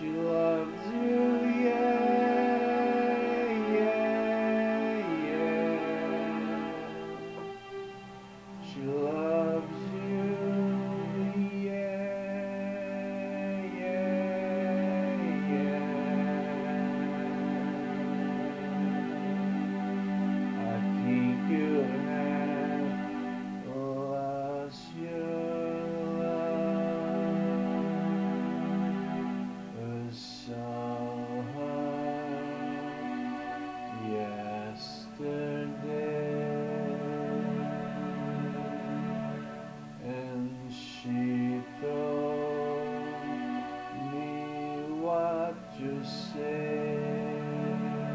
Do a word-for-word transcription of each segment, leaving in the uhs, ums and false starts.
She loves you, yeah, yeah, yeah. She loves you, yeah, yeah, yeah. I think you have lost your love somehow yesterday. And she told me what you said.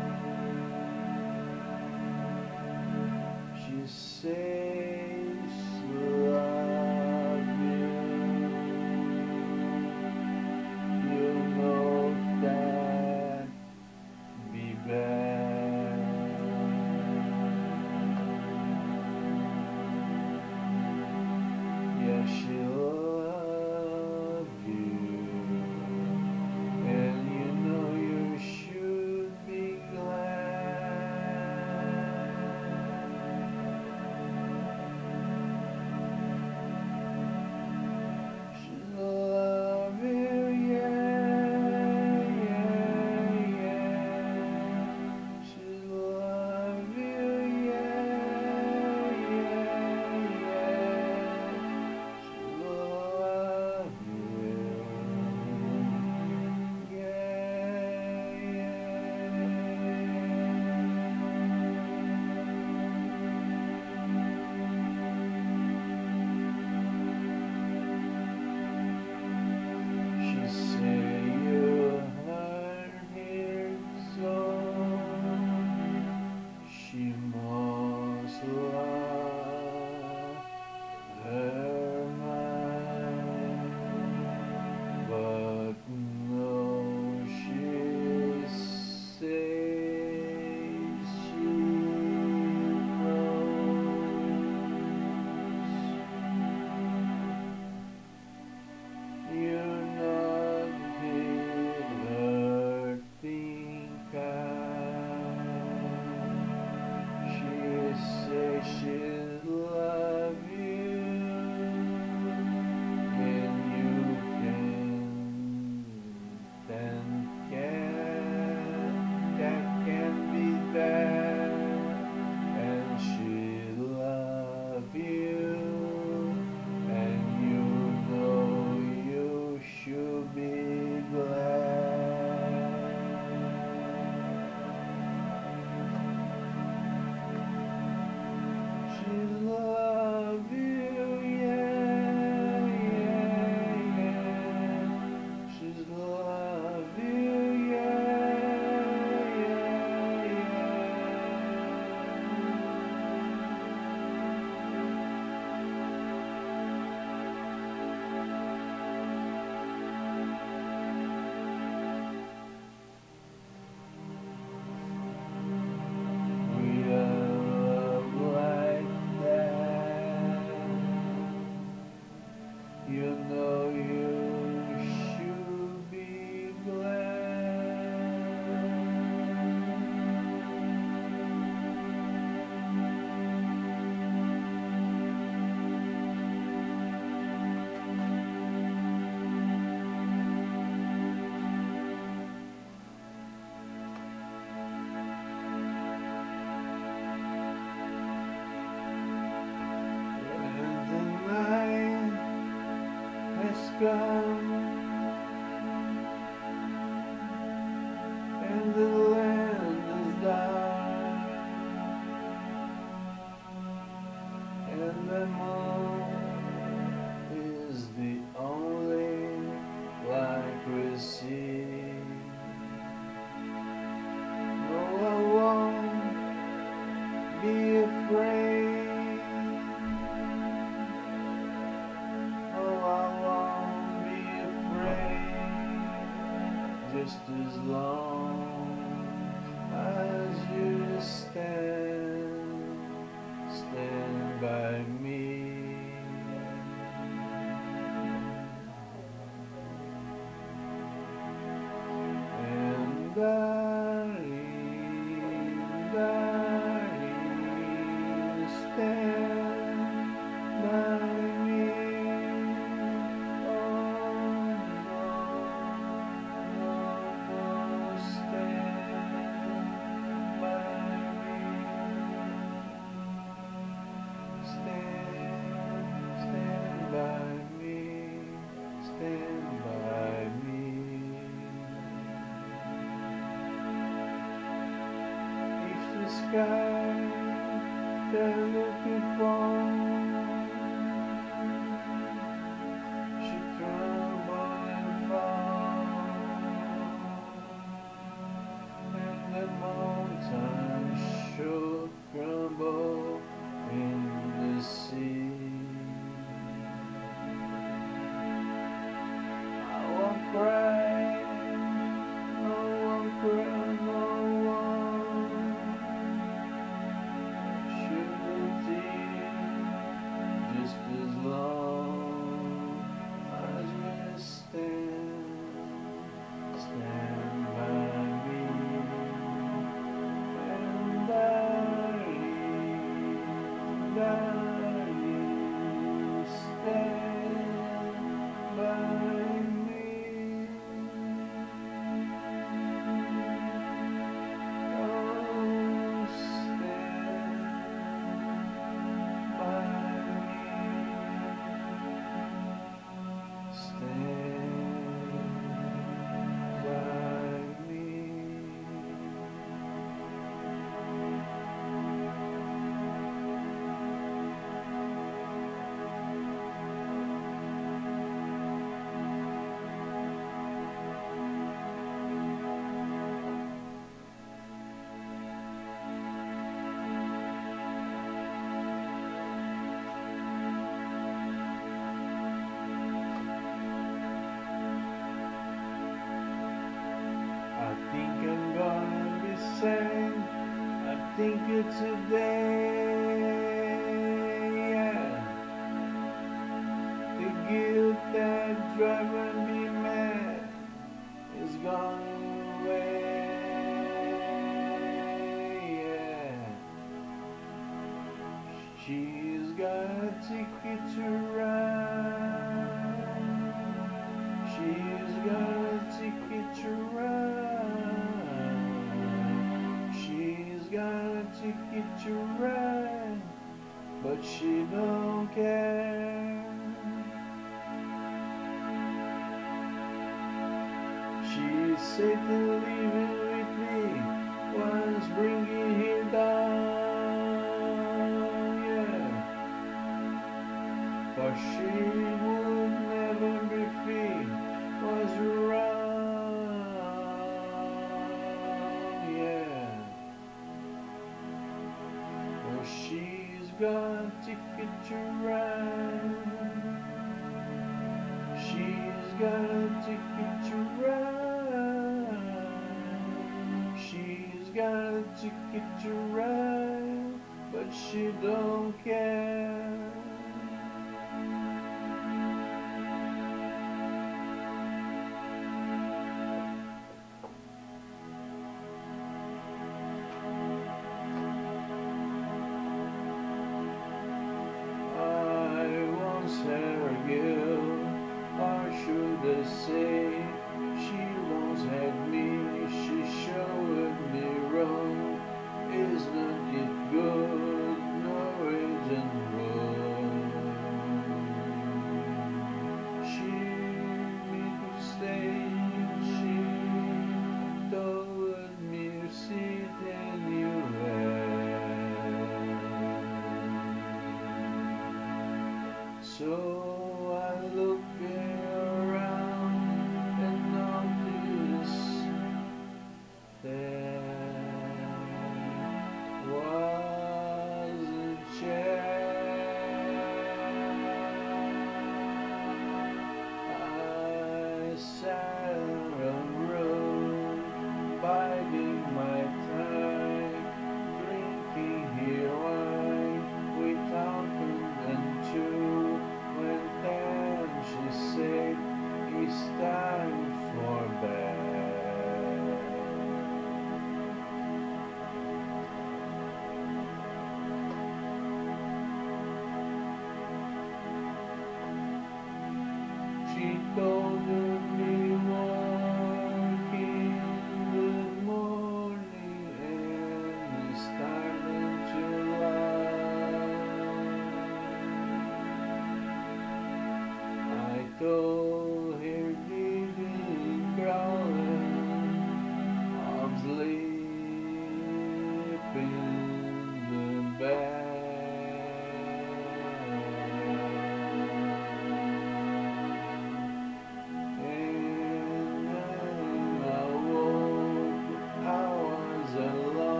She says love you. You know that be bad. Yeah, she love you, and you know you should be glad. She love you, yeah, yeah, yeah. She love you, yeah, yeah, yeah. She love you, yeah, yeah. She say you hurt her so. She must love her mind, but no, she says she knows you're not hit hurting kind. She says she'll love you, and you can, then can, that can be that, and she'll love you, and you know you should be glad. She love you, yeah, yeah, yeah. She's love you, yeah, yeah, we love like that. You know you should be glad. And the night has come, and the land is dark, and the moon is the only light we see. No, I won't be afraid. Oh, I won't be afraid, just as long as you stand, stand by me. darling, darling, stand by me. Oh no, no, no, stand by me. Stand, stand by me. Stand by me. If the sky they're looking for should crumble and fall, and the mountains should crumble in the sea, I won't cry, I won't cry no more. Should the tears just as long as we stand, stand by me. And darling, darling, stand by me. Oh, stand by me. Stand by me. I think I'm gonna be sad. I think it's a day, yeah. The guilt that driving me mad is gone away, yeah. She's got a ticket to ride. She's got a ticket to ride. She's got a ticket to ride, but she don't care. She said to leaving with me was bringing her down, yeah. For she would never be free, was wrong, yeah. Well, she's got a ticket to ride. She's got a ticket to ride. She's got a ticket to ride, but she don't care. Her girl, or should I say, she once had me, she showed me wrong. Isn't it good? No, it isn't wrong. She made me stay, she told me to sit anywhere. So I look around and notice there was a chair. I sat and wrote, biding my time, drinking here wine with Alfred and two. When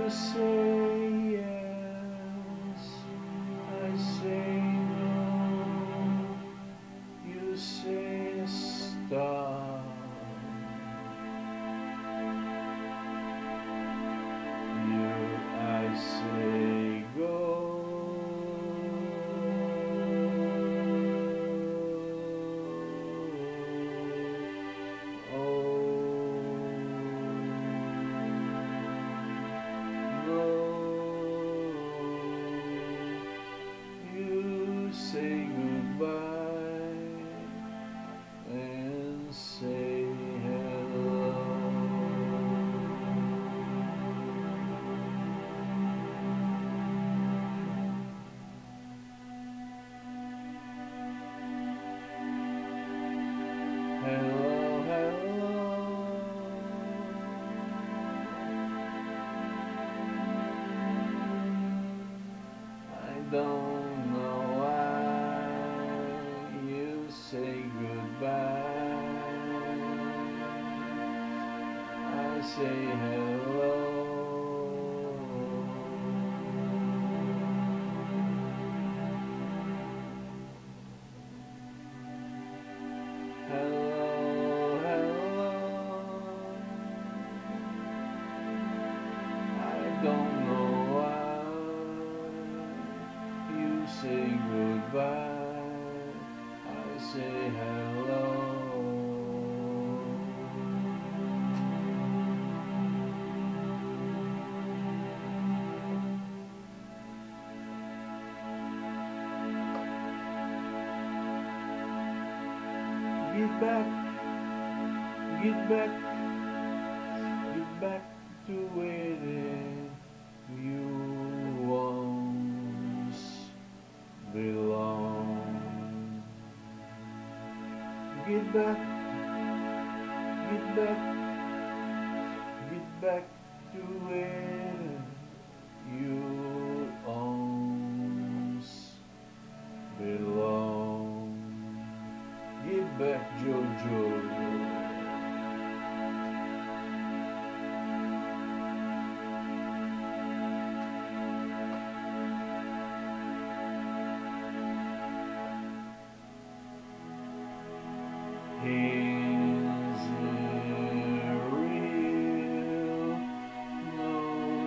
You say yes, I say no. You say stop, you I say go. You say goodbye and say hello. Hello, hello. I don't know why you say goodbye. I say hello. Hello, hello. I don't know why you say goodbye. I say hello. Get back, get back, get back to where you once belong. Get back, get back, get back to where you once belong. Get back, Jojo. Is it real? No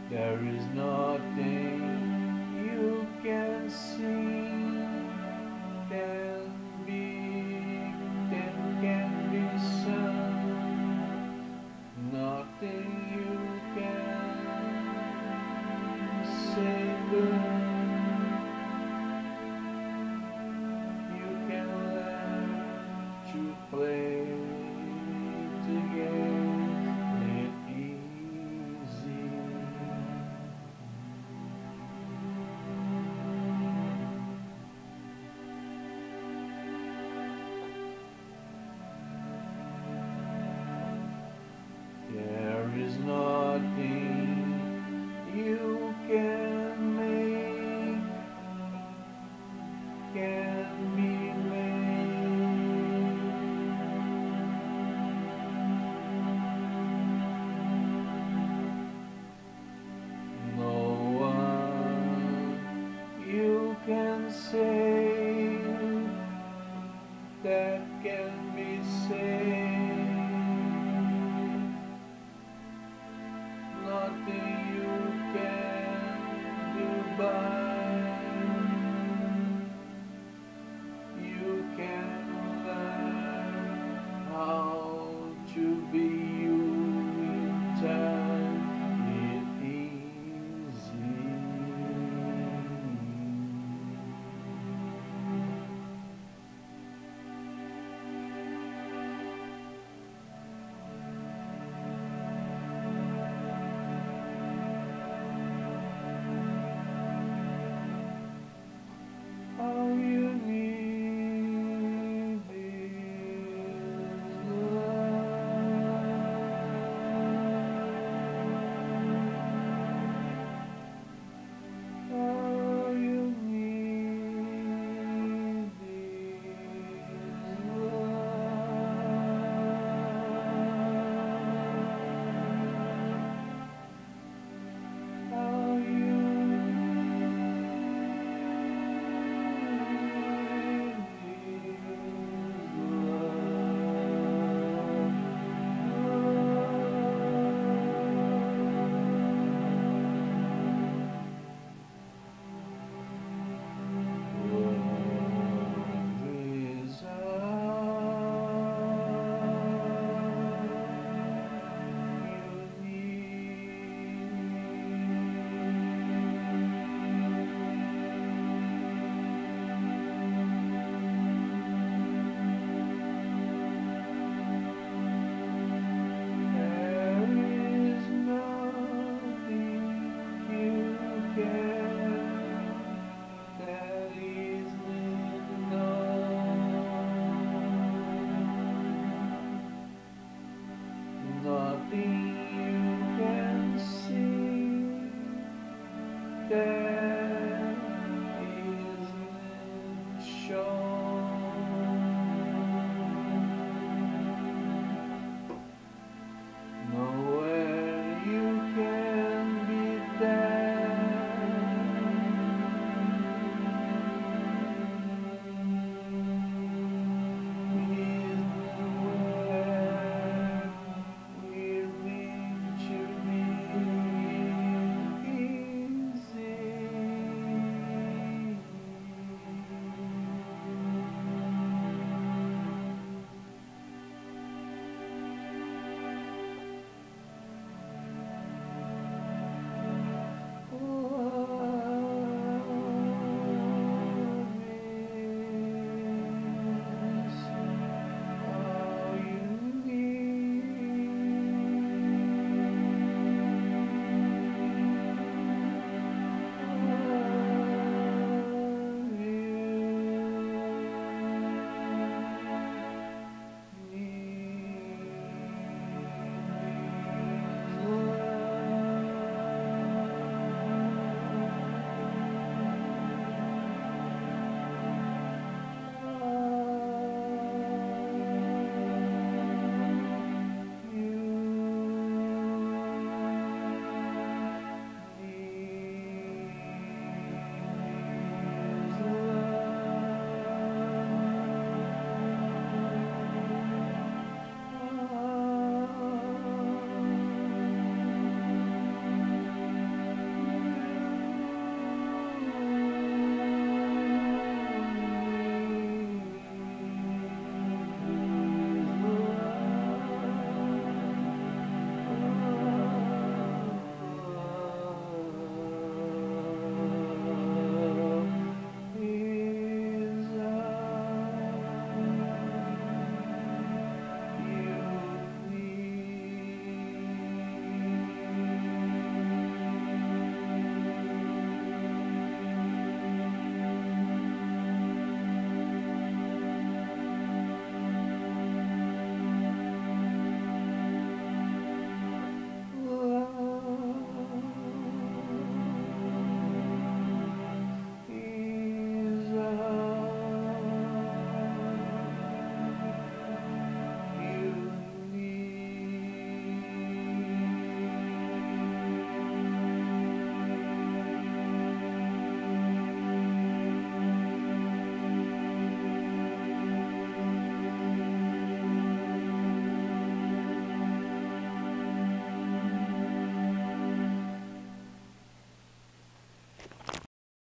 There is nothing you can see that be that can be sung. Nothing you can say, but you can learn to play together. It easy. There is nothing you can make, can be made. No one you can save that can be saved. Nothing you can do, but you can learn how to be you in time. It easy. All you need is love. All you need is love. All you Nothing you can see that